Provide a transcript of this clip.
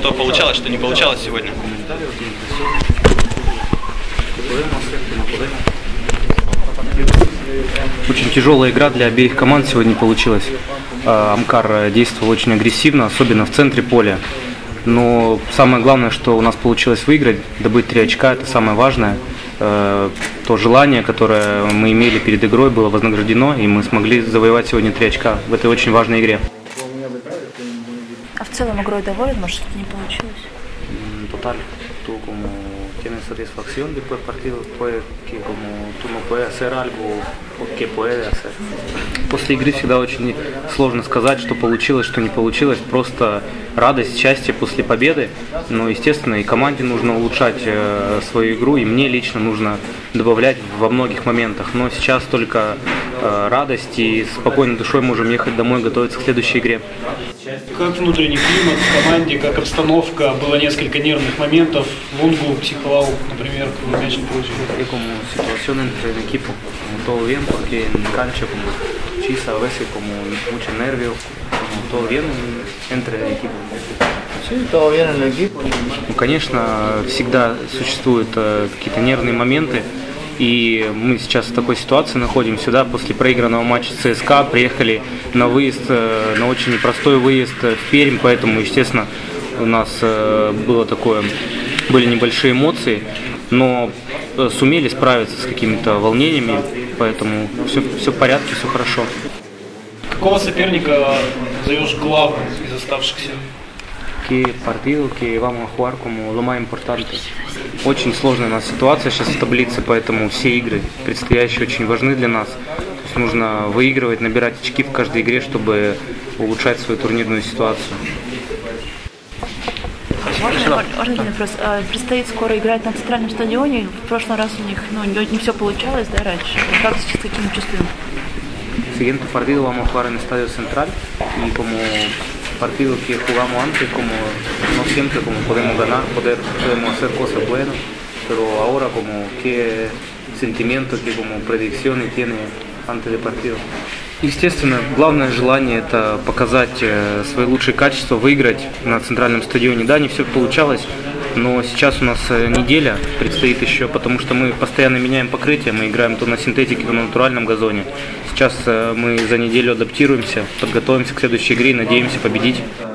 что получалось, что не получалось сегодня? Очень тяжелая игра для обеих команд сегодня получилась. Амкар действовал очень агрессивно, особенно в центре поля. Но самое главное, что у нас получилось выиграть, добыть 3 очка, это самое важное. То желание, которое мы имели перед игрой, было вознаграждено, и мы смогли завоевать сегодня 3 очка в этой очень важной игре. А в целом игрой доволен, может, что-то не получилось? Total, tú como tienes satisfacción después del partido, puede que como tú no puedes hacer algo, que puedes hacer. После игры всегда очень сложно сказать, что получилось, что не получилось. Просто радость, счастье после победы. Но, естественно, и команде нужно улучшать свою игру, и мне лично нужно добавлять во многих моментах. Но сейчас только радость, и спокойной душой можем ехать домой, готовиться к следующей игре. Как внутренний климат в команде, как обстановка? Было несколько нервных моментов. Лунгу психовал, например, когда мяч не получил. Como situación entre el equipo, como todo bien, porque en cancha como chisa a veces como mucho nervio, como todo bien entre el equipo. Sí, todo bien en el equipo. Ну, конечно, всегда существуют какие-то нервные моменты. И мы сейчас в такой ситуации находимся, да, после проигранного матча с ЦСКА, приехали на выезд, на очень непростой выезд в Пермь, поэтому, естественно, у нас были небольшие эмоции, но сумели справиться с какими-то волнениями, поэтому все в порядке, все хорошо. Какого соперника назовешь главным из оставшихся? ¿Qué partido que vamos a jugar como lo más importante? Очень сложная у нас ситуация сейчас в таблице, поэтому все игры предстоящие очень важны для нас. То есть нужно выигрывать, набирать очки в каждой игре, чтобы улучшать свою турнирную ситуацию. Можно один вопрос? Предстоит скоро играть на центральном стадионе. В прошлый раз у них не все получалось, да, раньше. Как сейчас, каким чувствуем? Siguiente partido vamos a jugar en el Estadio Central y como partido que jugamos antes, como no siempre como podemos ganar, podemos hacer cosas buenas, pero ahora como qué sentimiento, qué como predicciones tiene antes del partido. Естественно, главное желание это показать свои лучшие качества, выиграть на центральном стадионе. Да, не все получалось, но сейчас у нас неделя предстоит еще, потому что мы постоянно меняем покрытие, мы играем то на синтетике, то на натуральном газоне. Сейчас мы за неделю адаптируемся, подготовимся к следующей игре и надеемся победить.